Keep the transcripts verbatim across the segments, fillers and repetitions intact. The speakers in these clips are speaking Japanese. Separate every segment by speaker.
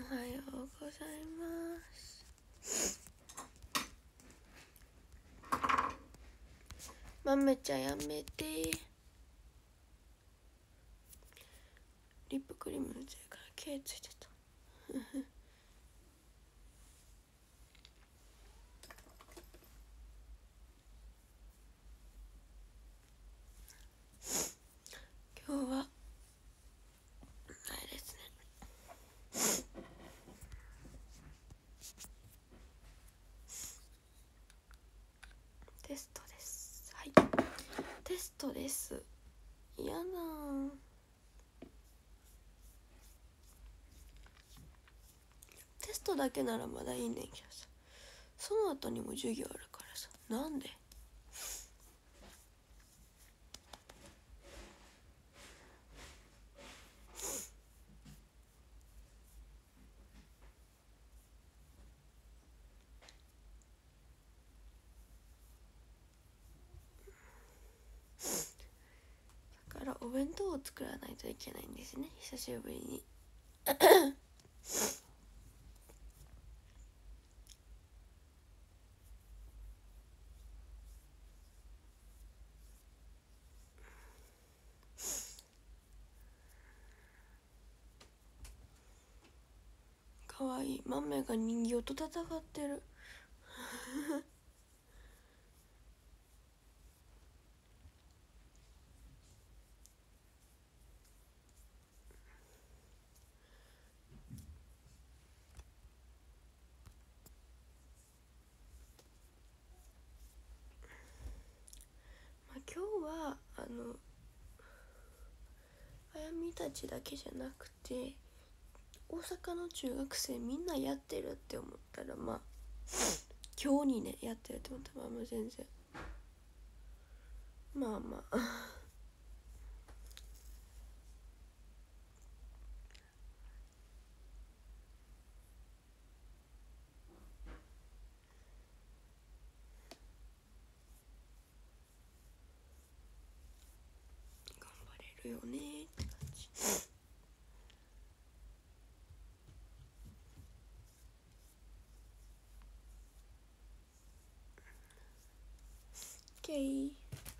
Speaker 1: おはようございます。まめちゃんやめて。リップクリームのせいから毛ついてた。今日はあれですね、テストです。はい、テストです。やだー。テストだけならまだいいねんけどさ、その後にも授業あるからさ、なんで？だからお弁当を作らないといけないんですね、久しぶりに。かわいい、豆が人形と戦ってる。まあ、今日はあのあやみたちだけじゃなくて大阪の中学生みんなやってるって思ったら、まあ今日にねやってるって思ったら、まあまあ全然まあまあ頑張れるよねって感じ。ケイ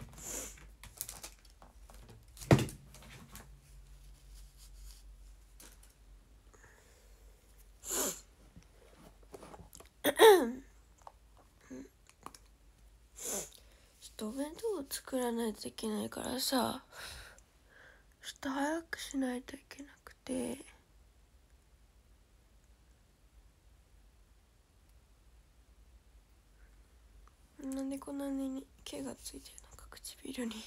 Speaker 1: ちょっとお弁当を作らないといけないからさ、ちょっと早くしないといけなくて、なんでこんなに毛がついてるのか唇に。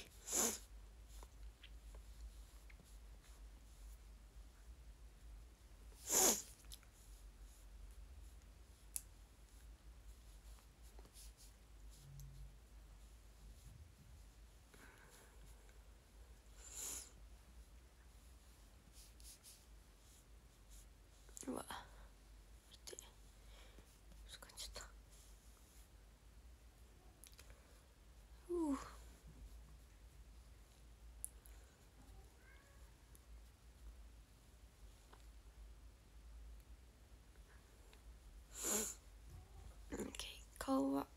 Speaker 1: うわって使っちゃった。うう顔は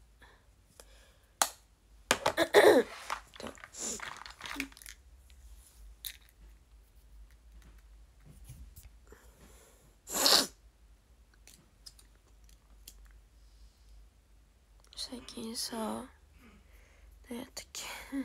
Speaker 1: 最近さ、何やったっけ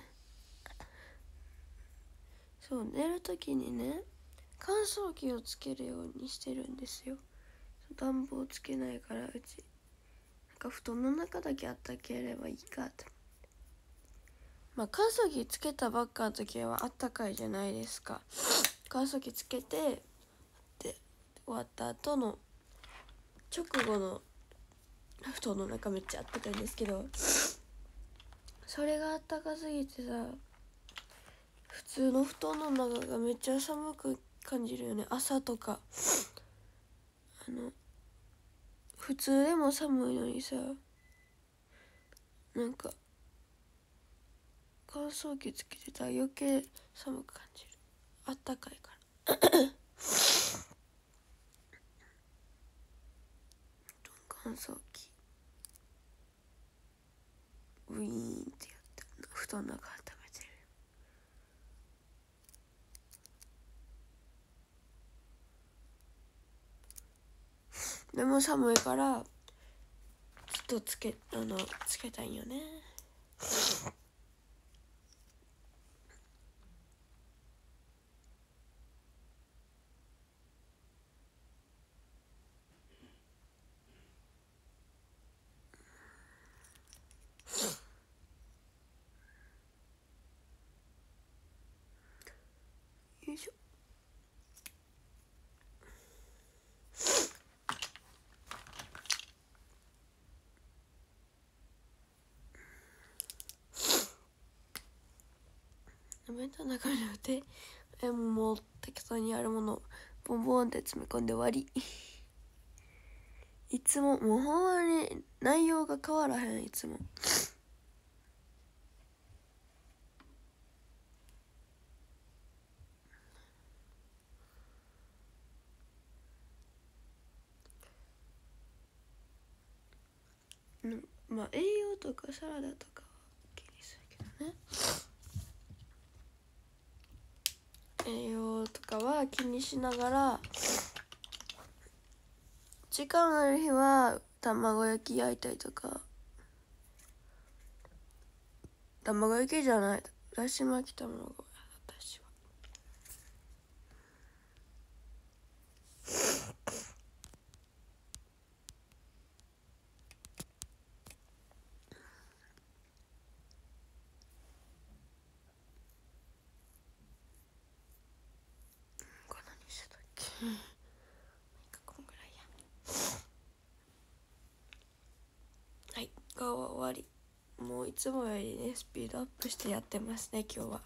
Speaker 1: そう寝る時にね乾燥機をつけるようにしてるんですよ。暖房つけないから、うちなんか布団の中だけあったければいいかって。まあ乾燥機つけたばっかの時はあったかいじゃないですか。乾燥機つけてで終わった後の直後の布団の中めっちゃあったかいんですけど、それがあったかすぎてさ、普通の布団の中がめっちゃ寒く感じるよね。朝とかあの普通でも寒いのにさ、なんか乾燥機つけてたら余計寒く感じる。あったかいから乾燥機ウィーンってやって布団の中温めてる。でも寒いからずっとつけあのつけたいんよね。よいしょ。お弁当の中に入れてえもう適当にあるものボンボンって詰め込んで終わり。いつももうほんまに内容が変わらへん。いつもまあ栄養とかサラダとかは気にするけどね。栄養とかは気にしながら、時間ある日は卵焼き焼いたりとか、卵焼きじゃない、だし巻き卵が私は。これ何してたっけ。こんぐらいや。はい、顔は終わり。もういつもよりねスピードアップしてやってますね今日は。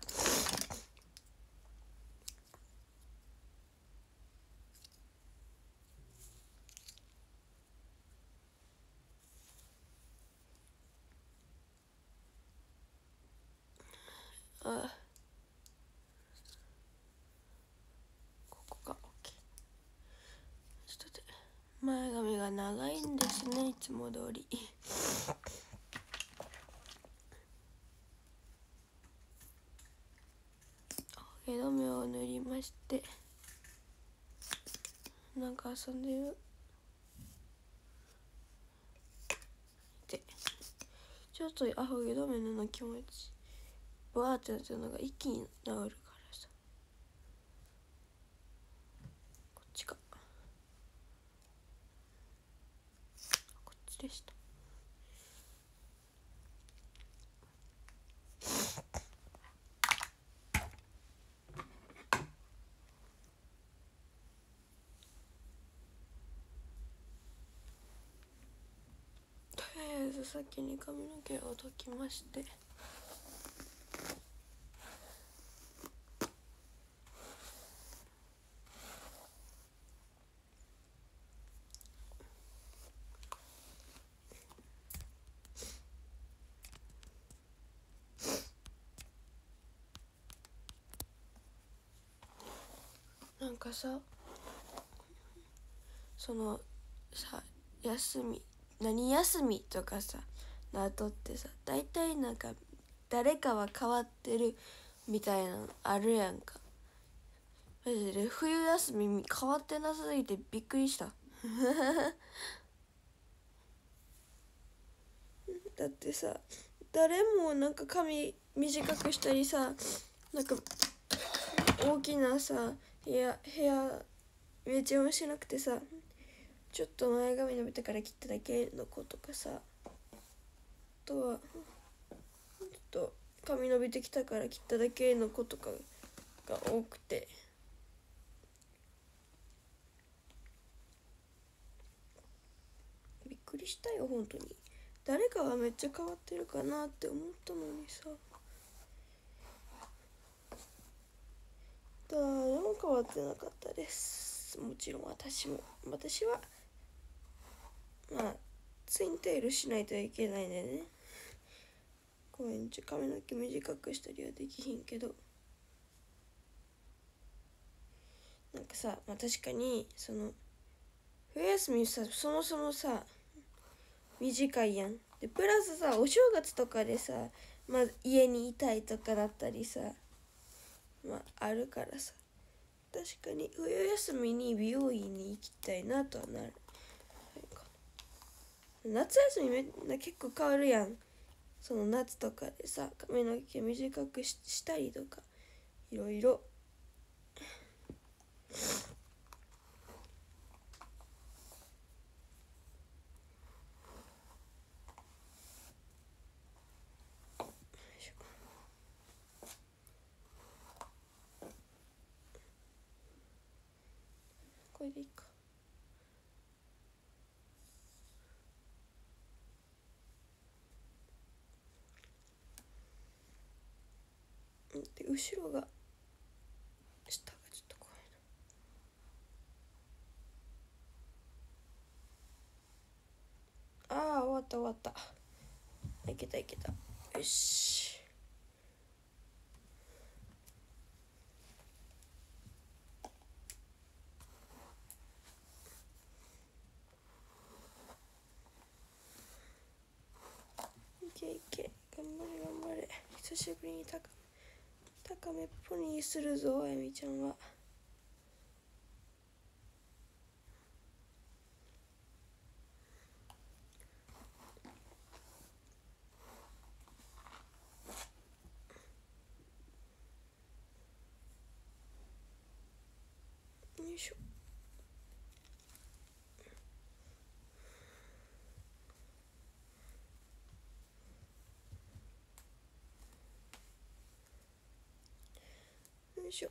Speaker 1: あ、ここが OK。 ちょっとで前髪が長いんですね、いつも通り。毛止めを塗りまして、なんか遊んでる。でちょっとアホ毛止め塗るの気持ちバーってなってるのが一気に治るからさ。こっちか、こっちでした。とりあえず先に髪の毛を解きまして、なんかさ、そのさ休み何休みとかさなとってさ、大体なんか誰かは変わってるみたいなのあるやんか。マジで冬休み変わってなさすぎてびっくりした。だってさ、誰もなんか髪短くしたりさ、なんか大きなさ部屋部屋めちゃもしなくてさ、ちょっと前髪伸びたから切っただけの子とかさ、あとはちょっと髪伸びてきたから切っただけの子とかが多くて、びっくりしたよ本当に。誰かはめっちゃ変わってるかなって思ったのにさ、誰も変わってなかったです。もちろん私も私はまあツインテールしないといけないんでね、公園中髪の毛短くしたりはできひんけど、なんかさ、まあ、確かにその冬休みさ、そもそもさ短いやん。でプラスさ、お正月とかでさ、まあ、家にいたいとかだったりさ、まああるからさ、確かに冬休みに美容院に行きたいなとはなる。夏休みめな結構変わるやん。その夏とかでさ、髪の毛短く し, したりとかいろいろ。これでいいか。で後ろが下がちょっと怖いな。ああ終わった終わった。いけたいけた。よし。いけいけ、頑張れ頑張れ。久しぶりに高高めっぽにするぞ、あやみちゃんは。よいしょ。よいしょ。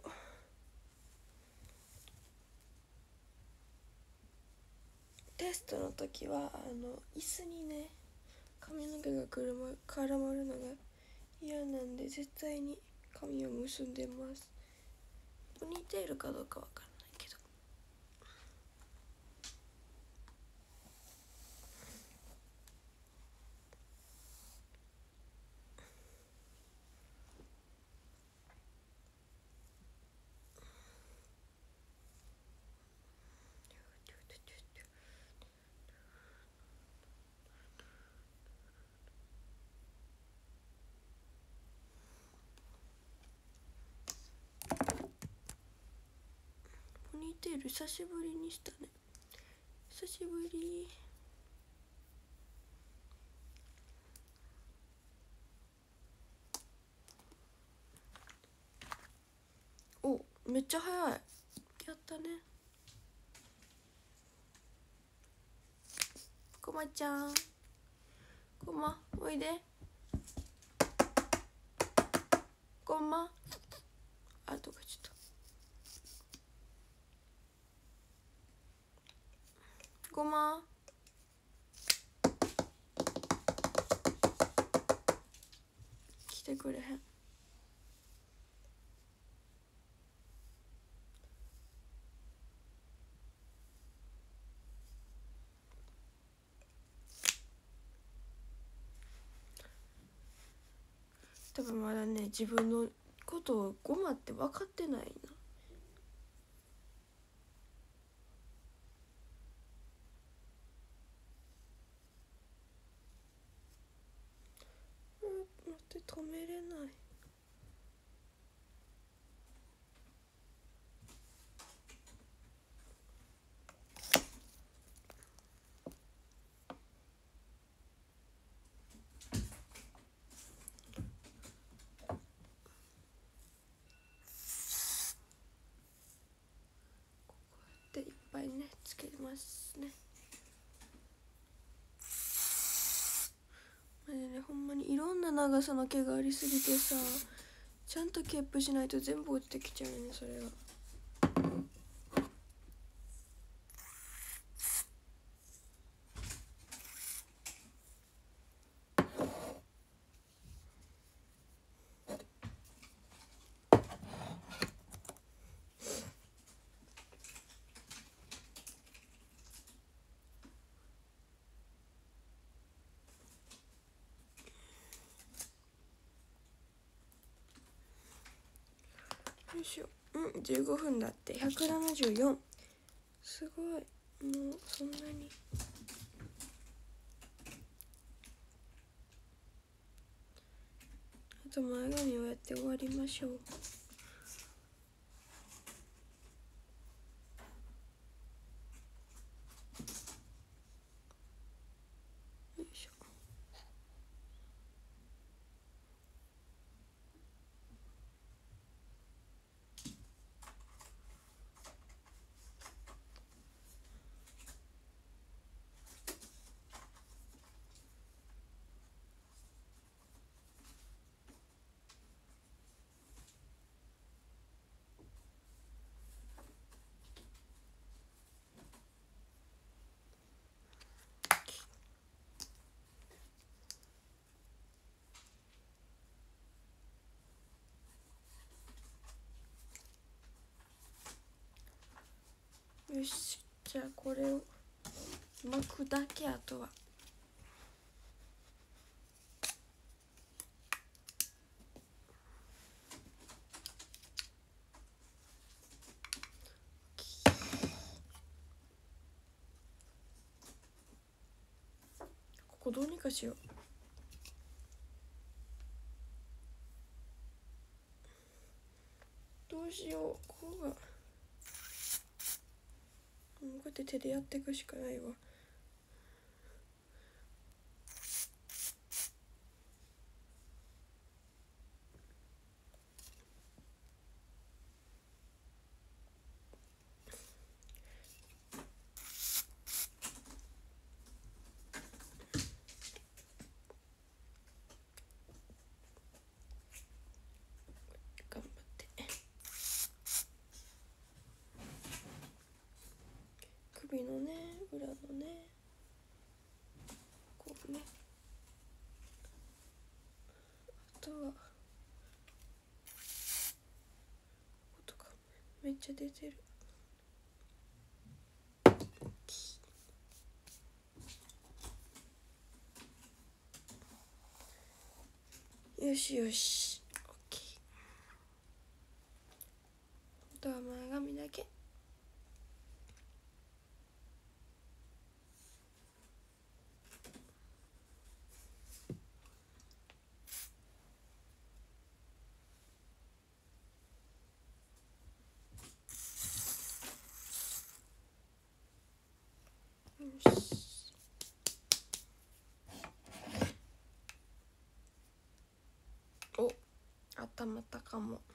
Speaker 1: テストの時はあの椅子にね髪の毛がくるま絡まるのが嫌なんで、絶対に髪を結んでます。ポニーテールかどうかわからないけど。ポニーテール久しぶりにしたね。久しぶり。お、めっちゃ早い。やったね。こまちゃん、こまおいで。こま、あとかちょっと。ごま来てくれへん。多分まだね、自分のことをごまって分かってないな。うん、待って、止めれない。でいっぱいねつけますね。まあね、ほんまにいろんな長さの毛がありすぎてさ、ちゃんとケープしないと全部落ちてきちゃうね、それは。よいしょ。うん、じゅうごふんだって。ひゃくななじゅうよん。すごい。もうそんなにと前髪をやって終わりましょう。よいしょ。よし、じゃあこれを巻くだけ。あとはここどうにかしよう。どうしよう。ここが、うん、こうやって手でやっていくしかないわ。頑張って。首のね、裏のね、こうね。あとはこことかめっちゃ出てる。よしよし、オッケー。あとは前髪だけ。よし。お、温まったかも。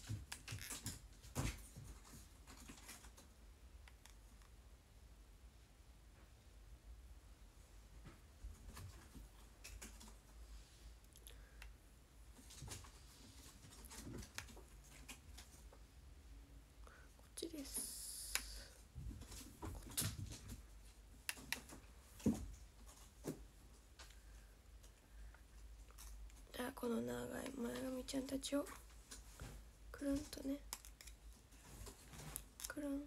Speaker 1: こっちです。じゃあこの長い前髪ちゃんたちをくるんとね、くるん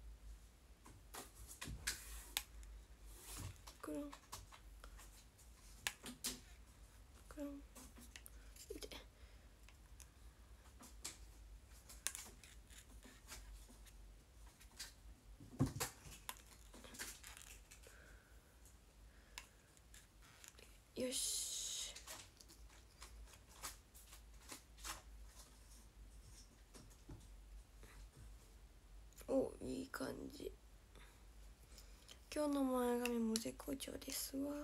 Speaker 1: くるんくるん。いて。よし。お、いい感じ。今日の前髪も絶好調ですわ。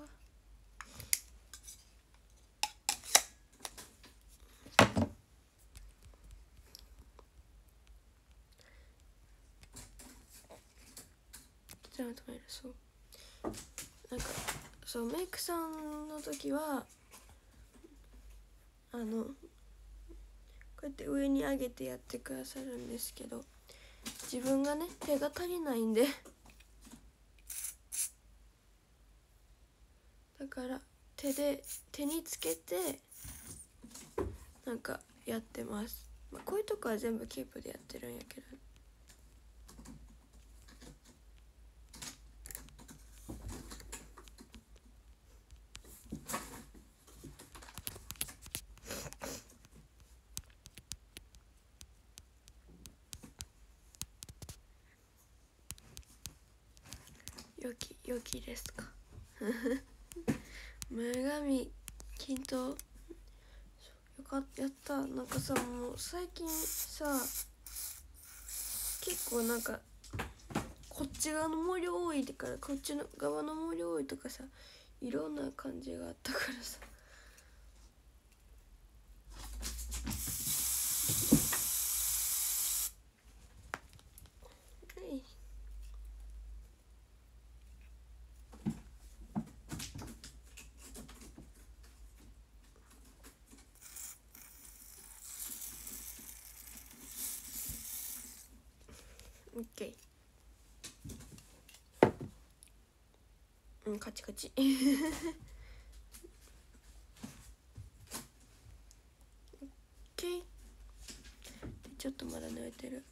Speaker 1: じゃあ止める。そうなんかそうメイクさんの時はあのこうやって上に上げてやってくださるんですけど、自分がね手が足りないんでだから手で手につけてなんかやってます、まあ、こういうとこは全部キープでやってるんやけど、良き良きですか前髪均等よかっかやった。なんかさ、もう最近さ結構なんかこっち側の毛量多いからこっちの側の毛量多いとかさ、いろんな感じがあったからさ。はい。オッケー。うん、カチカチ。オッケー。ちょっとまだ濡れてる。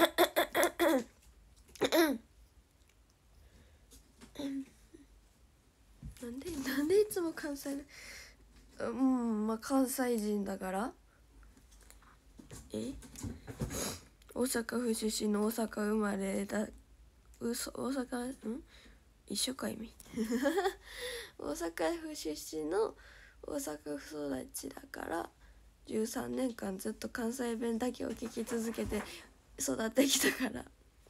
Speaker 1: なんでなんでいつも関西で、うんまあ関西人だから。え大阪府出身の大阪生まれだ。うそ大阪ん一緒か意味。大阪府出身の大阪府育ちだからじゅうさんねんかんずっと関西弁だけを聞き続けて育ってきたから。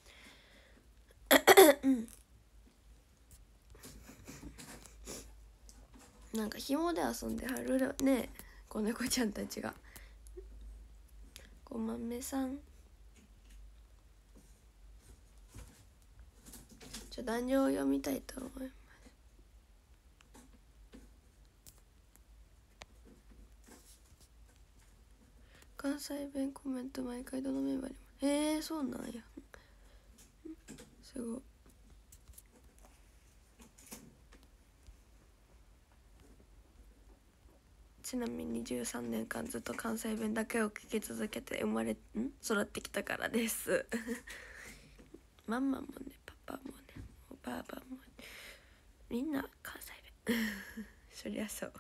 Speaker 1: なんか紐で遊んではるね子猫ちゃんたちが。ごまめさん、ちょ壇上を読みたいと思います。関西弁コメント毎回どのメンバーにも。へえそうなんや、すごい。ちなみにじゅうさんねんかんずっと関西弁だけを聞き続けて生まれん育ってきたからです。ママもねパパもねおばあばも、ね、みんな関西弁。そりゃそう。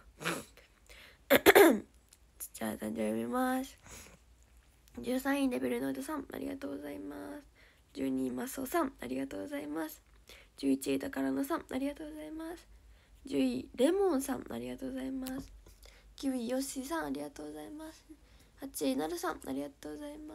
Speaker 1: じゃあ誕生日読みます。じゅうさんいレベルのでさん、ありがとうございます。じゅうにいマスオさん、ありがとうございます。じゅういちいだからのさん、ありがとうございます。じゅういレモンさん、ありがとうございます。きゅういヨッシーさん、ありがとうございます。はちいなるさん、ありがとうございます。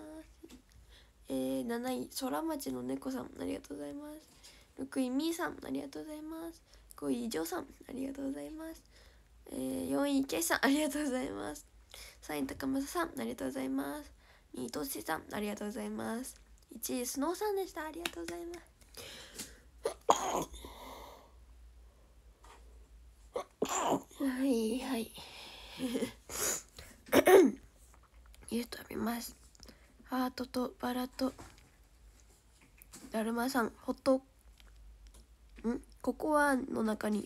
Speaker 1: えー、なない空町の猫さん、ありがとうございます。ろくいみーさん、ありがとうございます。ごいジョーさん、ありがとうございます。えー、よんいケイさん、ありがとうございます。さんい高政さん、ありがとうございます。にいトッシーさん、ありがとうございます。いちいスノーさんでした。ありがとうございます。はいはい言うと見ます。ハートとバラとだるまさん、ホットんココアの中に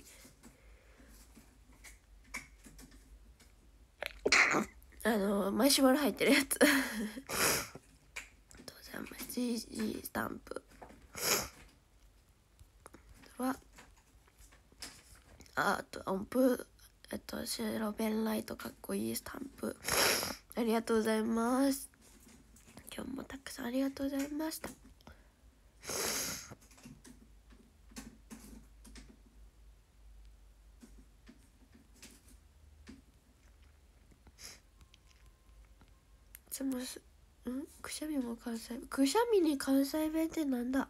Speaker 1: あのマシュマロ入ってるやつ。ありがとうございます。ジージースタンプはあと音符、えっと白ペンライトかっこいいスタンプ、ありがとうございます。今日もたくさんありがとうございました。つもすんくしゃみも関西くしゃみに関西弁ってなんだ。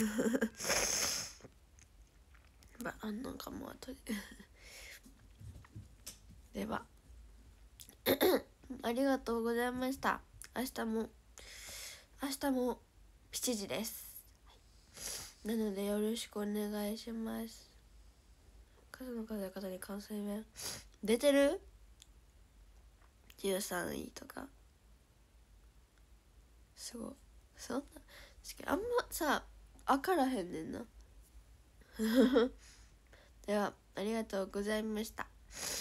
Speaker 1: まああんのかも後で。ではありがとうございました。明日も明日もしちじです、はい、なのでよろしくお願いします。数の数え方に関西弁出てるじゅうさんいとかすごい。そんなあんまさ分からへんねんな。ではありがとうございました。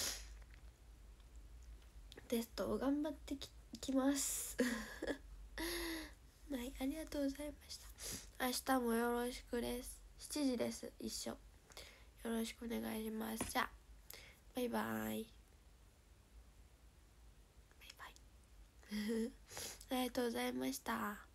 Speaker 1: テストを頑張ってききます。はい、ありがとうございました。明日もよろしくです。しちじです。一緒よろしくお願いします。じゃあバイバイバイバイ。ありがとうございました。